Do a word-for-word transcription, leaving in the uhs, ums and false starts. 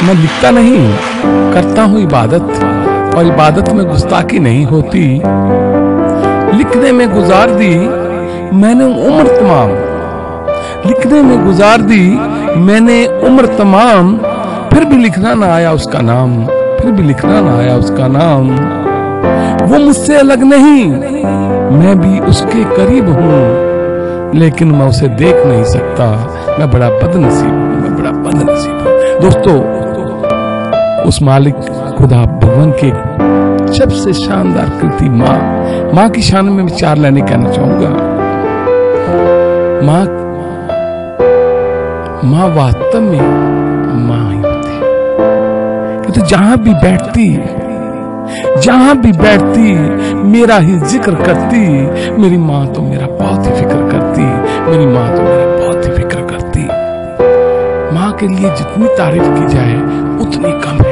मैं लिखता नहीं, करता हूँ इबादत, और इबादत में गुस्ताखी नहीं होती। लिखने में गुजार दी मैंने उम्र तमाम, लिखने में गुजार दी मैंने उम्र तमाम, फिर भी लिखना ना आया उसका नाम, फिर भी लिखना ना आया उसका नाम। वो मुझसे अलग नहीं, मैं भी उसके करीब हूं, लेकिन मैं उसे देख नहीं सकता। मैं बड़ा बदनसीब हूं, मैं बड़ा बदनसीब हूं। दोस्तों, उस मालिक खुदा भगवान के सबसे शानदार कृति माँ, माँ की शान में मैं चार लाइनें कहना चाहूंगा। माँ माँ वास्तव में माँ ही होती है। तो जहां भी बैठती, जहां भी बैठती मेरा ही जिक्र करती। मेरी माँ तो मेरा बहुत ही फिक्र करती, मेरी माँ तो मेरा बहुत ही फिक्र करती। माँ के लिए जितनी तारीफ की जाए उतनी कम है।